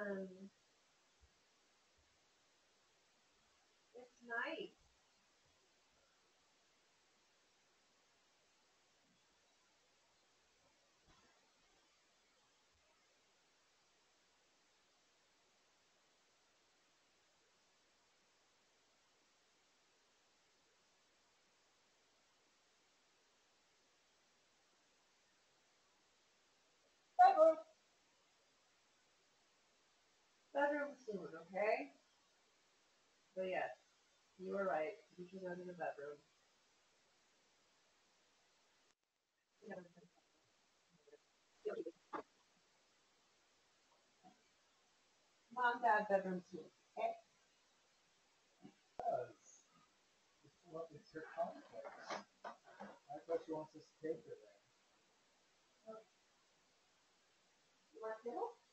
It's nice. Bedroom. Bedroom soon, okay? So yes, you were right. You should go to the bedroom. Mom, dad, bedroom soon. Okay? Does. It's her complex. I thought she wants us to take her there. You want to?